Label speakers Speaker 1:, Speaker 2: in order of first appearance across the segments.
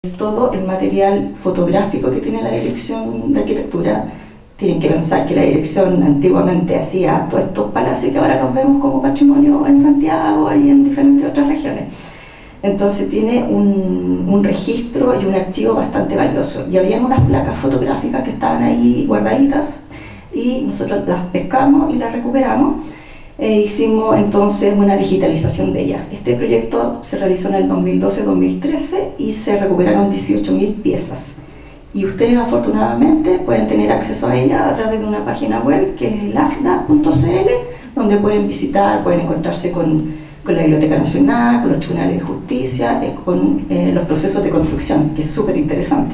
Speaker 1: todo el material fotográfico que tiene la Dirección de Arquitectura. Tienen que pensar que la dirección antiguamente hacía todos estos palacios que ahora los vemos como patrimonio en Santiago y en diferentes otras regiones. Entonces tiene un registro y un archivo bastante valioso. Y había unas placas fotográficas que estaban ahí guardaditas y nosotros las pescamos y las recuperamos. Hicimos entonces una digitalización de ellas. Este proyecto se realizó en el 2012-2013 y se recuperaron 18.000 piezas. Y ustedes afortunadamente pueden tener acceso a ella a través de una página web que es elafda.cl, donde pueden visitar, pueden encontrarse con la Biblioteca Nacional, con los tribunales de justicia, con los procesos de construcción, que es súper interesante.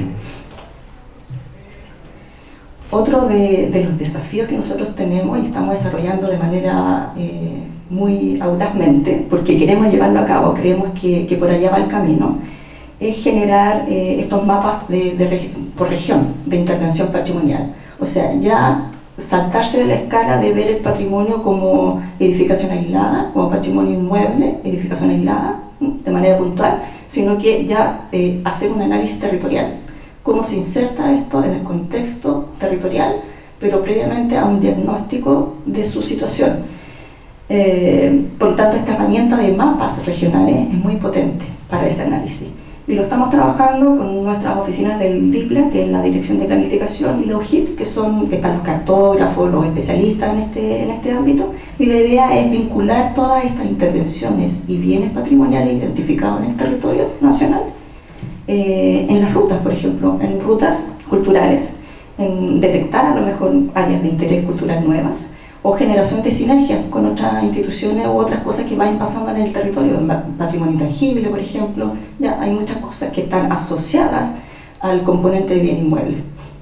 Speaker 1: Otro de los desafíos que nosotros tenemos y estamos desarrollando de manera muy audazmente, porque queremos llevarlo a cabo, creemos que por allá va el camino, es generar estos mapas por región de intervención patrimonial. O sea, ya saltarse de la escala de ver el patrimonio como edificación aislada, como patrimonio inmueble, edificación aislada, de manera puntual, sino que ya hacer un análisis territorial. Cómo se inserta esto en el contexto territorial, pero previamente a un diagnóstico de su situación. Por lo tanto, esta herramienta de mapas regionales es muy potente para ese análisis. Y lo estamos trabajando con nuestras oficinas del DIPLA, que es la Dirección de Planificación, y la UJIT, que están los cartógrafos, los especialistas en este ámbito. Y la idea es vincular todas estas intervenciones y bienes patrimoniales identificados en el territorio nacional en las rutas, por ejemplo, en rutas culturales, en detectar a lo mejor áreas de interés cultural nuevas, o generación de sinergias con otras instituciones u otras cosas que vayan pasando en el territorio, patrimonio intangible, por ejemplo. Ya hay muchas cosas que están asociadas al componente de bien inmueble.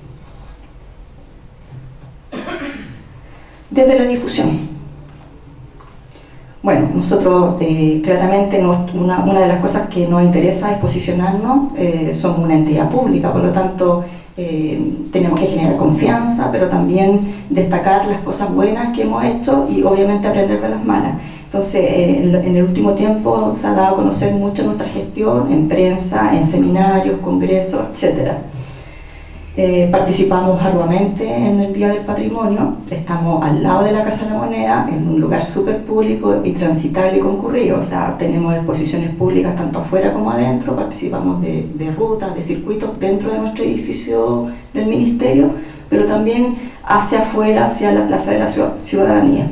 Speaker 1: Desde la difusión. Bueno, nosotros claramente una de las cosas que nos interesa es posicionarnos, somos una entidad pública, por lo tanto tenemos que generar confianza, pero también destacar las cosas buenas que hemos hecho y obviamente aprender de las malas. Entonces, en el último tiempo se ha dado a conocer mucho nuestra gestión en prensa, en seminarios, congresos, etc. Participamos arduamente en el Día del Patrimonio, estamos al lado de la Casa de la Moneda, en un lugar súper público y transitable y concurrido, o sea, tenemos exposiciones públicas tanto afuera como adentro, participamos de rutas, de circuitos dentro de nuestro edificio del Ministerio, pero también hacia afuera, hacia la Plaza de la Ciudadanía.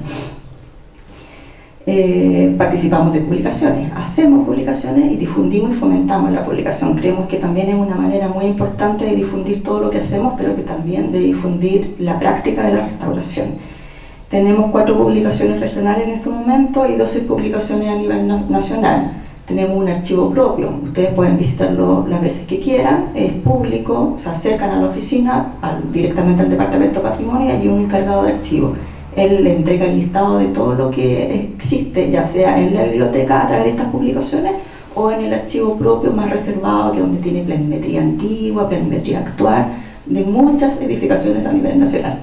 Speaker 1: Participamos de publicaciones, hacemos publicaciones y difundimos y fomentamos la publicación. Creemos que también es una manera muy importante de difundir todo lo que hacemos, pero que también de difundir la práctica de la restauración. Tenemos 4 publicaciones regionales en este momento y 12 publicaciones a nivel nacional. Tenemos un archivo propio, ustedes pueden visitarlo las veces que quieran, es público, se acercan a la oficina, directamente al Departamento de Patrimonio, y hay un encargado de archivo. Él le entrega el listado de todo lo que existe, ya sea en la biblioteca a través de estas publicaciones o en el archivo propio más reservado, que es donde tiene planimetría antigua, planimetría actual, de muchas edificaciones a nivel nacional.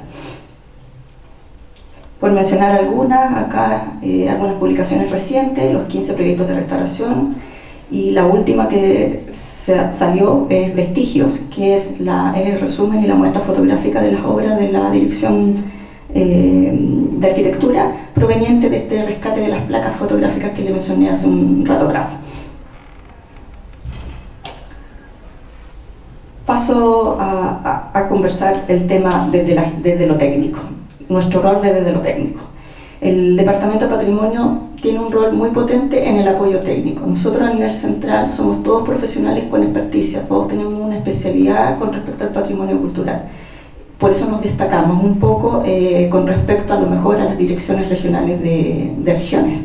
Speaker 1: Por mencionar algunas, acá algunas publicaciones recientes, los 15 proyectos de restauración, y la última que salió es Vestigios, que es el resumen y la muestra fotográfica de las obras de la Dirección de Arquitectura, proveniente de este rescate de las placas fotográficas que le mencioné hace un rato atrás. Paso a conversar el tema desde lo técnico, nuestro rol desde lo técnico. El Departamento de Patrimonio tiene un rol muy potente en el apoyo técnico. Nosotros a nivel central somos todos profesionales con experticia, todos tenemos una especialidad con respecto al patrimonio cultural. Por eso nos destacamos un poco con respecto a lo mejor a las direcciones regionales de regiones.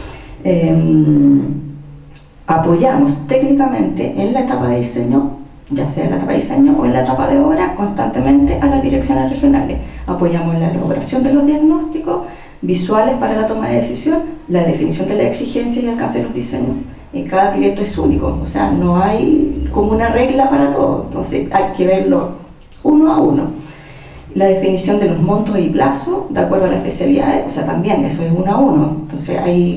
Speaker 1: Apoyamos técnicamente en la etapa de diseño, ya sea en la etapa de diseño o en la etapa de obra, constantemente a las direcciones regionales. Apoyamos en la elaboración de los diagnósticos visuales para la toma de decisión, la definición de las exigencias y alcance de los diseños. Cada proyecto es único, o sea, no hay como una regla para todo, entonces hay que verlo uno a uno. La definición de los montos y plazos, de acuerdo a las especialidades, o sea, también eso es 1 a 1. Entonces hay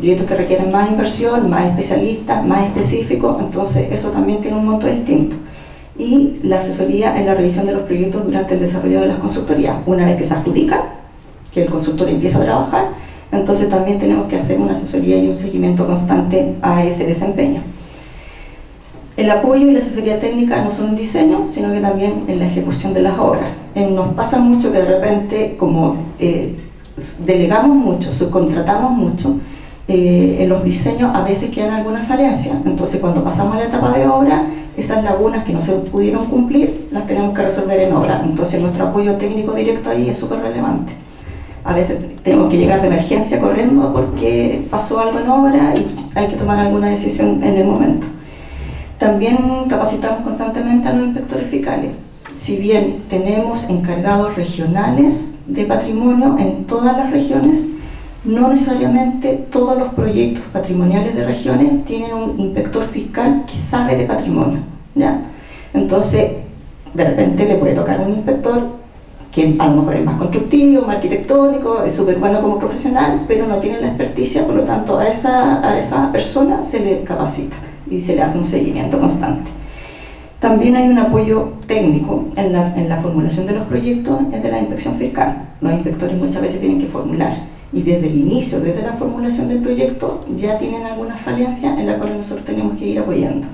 Speaker 1: proyectos que requieren más inversión, más especialistas, más específicos, entonces eso también tiene un monto distinto. Y la asesoría en la revisión de los proyectos durante el desarrollo de las consultorías. Una vez que se adjudica, que el consultor empieza a trabajar, entonces también tenemos que hacer una asesoría y un seguimiento constante a ese desempeño. El apoyo y la asesoría técnica no solo en diseño, sino que también en la ejecución de las obras. Nos pasa mucho que de repente, como delegamos mucho, subcontratamos mucho, en los diseños a veces quedan algunas falencias. Entonces, cuando pasamos a la etapa de obra, esas lagunas que no se pudieron cumplir, las tenemos que resolver en obra. Entonces, nuestro apoyo técnico directo ahí es súper relevante. A veces tenemos que llegar de emergencia corriendo porque pasó algo en obra y hay que tomar alguna decisión en el momento. También capacitamos constantemente a los inspectores fiscales. Si bien tenemos encargados regionales de patrimonio en todas las regiones, no necesariamente todos los proyectos patrimoniales de regiones tienen un inspector fiscal que sabe de patrimonio, ¿ya? Entonces, de repente le puede tocar un inspector que a lo mejor es más constructivo, más arquitectónico, es súper bueno como profesional, pero no tiene la experticia, por lo tanto a esa persona se le capacita y se le hace un seguimiento constante. También hay un apoyo técnico en la formulación de los proyectos de la inspección fiscal. Los inspectores muchas veces tienen que formular y desde el inicio, desde la formulación del proyecto, ya tienen algunas falencias en las cuales nosotros tenemos que ir apoyando.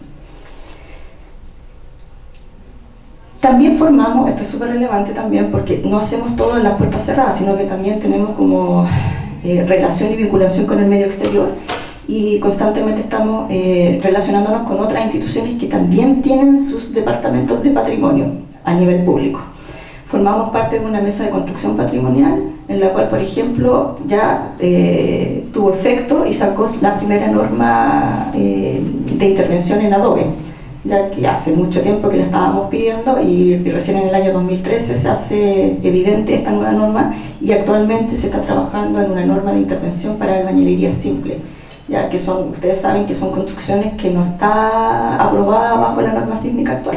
Speaker 1: También formamos, esto es súper relevante también porque no hacemos todo en las puertas cerradas, sino que también tenemos como relación y vinculación con el medio exterior y constantemente estamos relacionándonos con otras instituciones que también tienen sus departamentos de patrimonio a nivel público. Formamos parte de una mesa de construcción patrimonial en la cual, por ejemplo, ya tuvo efecto y sacó la primera norma de intervención en Adobe, ya que hace mucho tiempo que la estábamos pidiendo y recién en el año 2013 se hace evidente esta nueva norma y actualmente se está trabajando en una norma de intervención para albañilería simple, ya que ustedes saben que son construcciones que no está aprobada bajo la norma sísmica actual.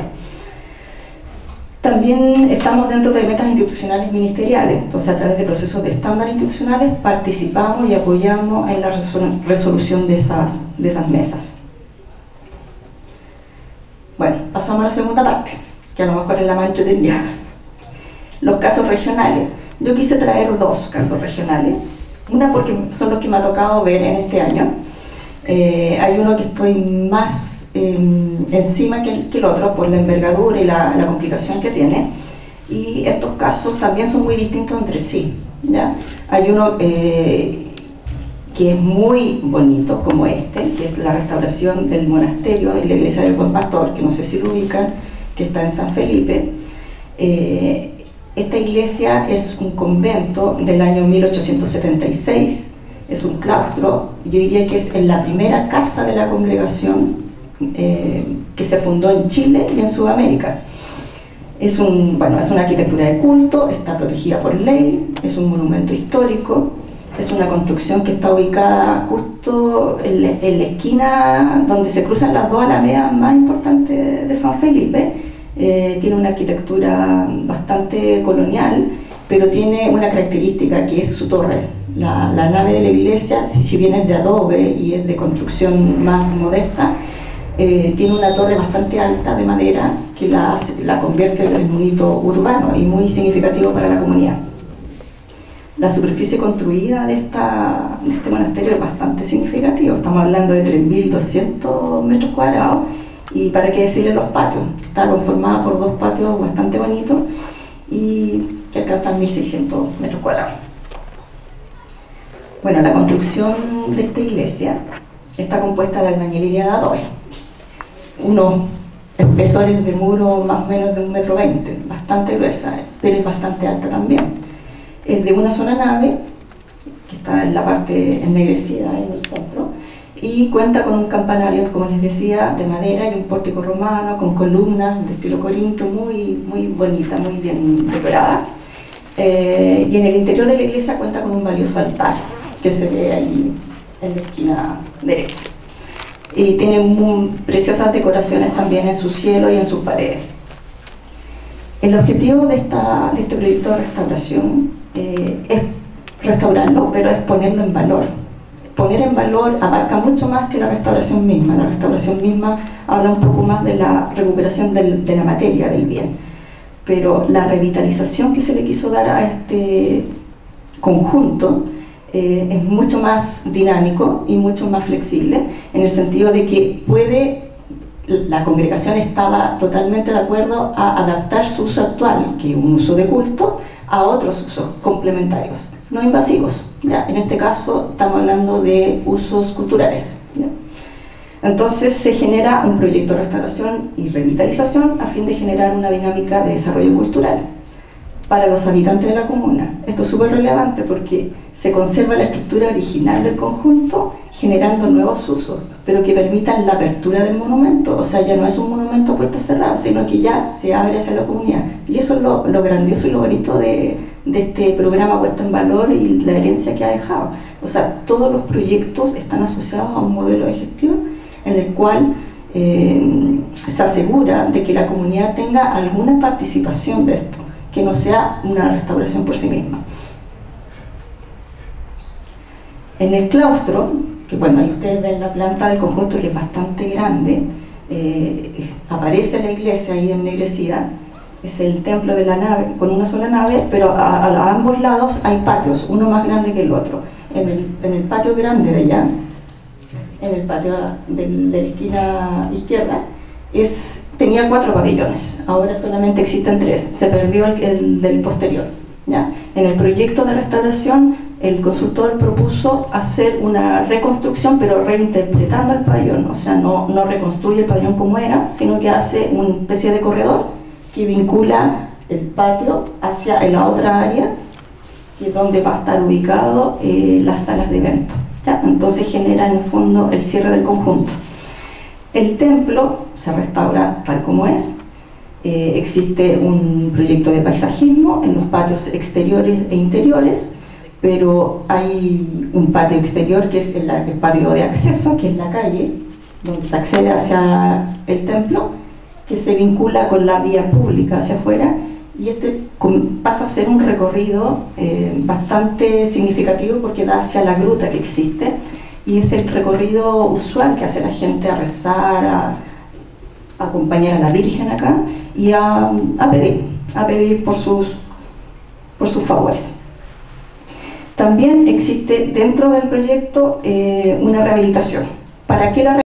Speaker 1: También estamos dentro de metas institucionales ministeriales, entonces a través de procesos de estándar institucionales participamos y apoyamos en la resolución de esas mesas. Bueno, pasamos a la segunda parte, que a lo mejor es la más entretenida. Los casos regionales. Yo quise traer dos casos regionales. Una porque son los que me ha tocado ver en este año. Hay uno que estoy más encima que el otro por la envergadura y la complicación que tiene. Y estos casos también son muy distintos entre sí, ¿ya? Hay uno que es muy bonito, como este, que es la restauración del monasterio y la iglesia del Buen Pastor, que no sé si lo ubican, que está en San Felipe. Esta iglesia es un convento del año 1876, es un claustro, yo diría que es la primera casa de la congregación que se fundó en Chile y en Sudamérica. Es una arquitectura de culto, está protegida por ley, es un monumento histórico. Es una construcción que está ubicada justo en la esquina donde se cruzan las dos alamedas más importantes de San Felipe. Tiene una arquitectura bastante colonial, pero tiene una característica que es su torre. La nave de la iglesia, si bien es de adobe y es de construcción más modesta, tiene una torre bastante alta de madera que la convierte en un hito urbano y muy significativo para la comunidad. La superficie construida de este monasterio es bastante significativa, estamos hablando de 3.200 metros cuadrados y para qué decirle los patios, está conformada por dos patios bastante bonitos y que alcanzan 1.600 metros cuadrados. Bueno, la construcción de esta iglesia está compuesta de albañilería de adobe, unos espesores de muro más o menos de 1,20 metros, bastante gruesa, pero es bastante alta también. Es de una sola nave, que está en la parte ennegrecida en el centro, y cuenta con un campanario, como les decía, de madera y un pórtico romano con columnas de estilo corinto, muy bonita, muy bien decorada. Y en el interior de la iglesia cuenta con un valioso altar, que se ve ahí en la esquina derecha. Y tiene muy preciosas decoraciones también en su cielo y en sus paredes. El objetivo de este proyecto de restauración es restaurarlo, pero es ponerlo en valor. poner en valor abarca mucho más que la restauración misma. La restauración misma habla un poco más de la recuperación de la materia, del bien. Pero la revitalización que se le quiso dar a este conjunto es mucho más dinámico y mucho más flexible, en el sentido de que la congregación estaba totalmente de acuerdo a adaptar su uso actual, que es un uso de culto, a otros usos complementarios, no invasivos. ¿Ya? En este caso estamos hablando de usos culturales. ¿Ya? Entonces se genera un proyecto de restauración y revitalización a fin de generar una dinámica de desarrollo cultural para los habitantes de la comuna. Esto es súper relevante porque se conserva la estructura original del conjunto, generando nuevos usos, pero que permitan la apertura del monumento. O sea, ya no es un monumento a puertas cerradas, sino que ya se abre hacia la comunidad. Y eso es lo grandioso y lo bonito de este programa puesto en valor y la herencia que ha dejado. O sea, todos los proyectos están asociados a un modelo de gestión en el cual se asegura de que la comunidad tenga alguna participación de esto, que no sea una restauración por sí misma. En el claustro, que bueno, ahí ustedes ven la planta del conjunto, que es bastante grande, aparece la iglesia ahí ennegrecida, es el templo de la nave, con una sola nave, pero a ambos lados hay patios, uno más grande que el otro. En el patio grande de allá, en el patio de la esquina izquierda, tenía 4 pabellones, ahora solamente existen 3, se perdió el del posterior. ¿Ya? En el proyecto de restauración, el consultor propuso hacer una reconstrucción, pero reinterpretando el pabellón, o sea, no reconstruye el pabellón como era, sino que hace una especie de corredor que vincula el patio hacia la otra área, que es donde va a estar ubicado las salas de eventos. ¿Ya? Entonces genera en el fondo el cierre del conjunto. El templo se restaura tal como es. Existe un proyecto de paisajismo en los patios exteriores e interiores, pero hay un patio exterior que es el patio de acceso, que es la calle donde se accede hacia el templo, que se vincula con la vía pública hacia afuera, y pasa a ser un recorrido bastante significativo porque da hacia la gruta que existe, y es el recorrido usual que hace la gente a rezar, a acompañar a la Virgen acá y a pedir por sus favores. También existe dentro del proyecto una rehabilitación. ¿Para qué la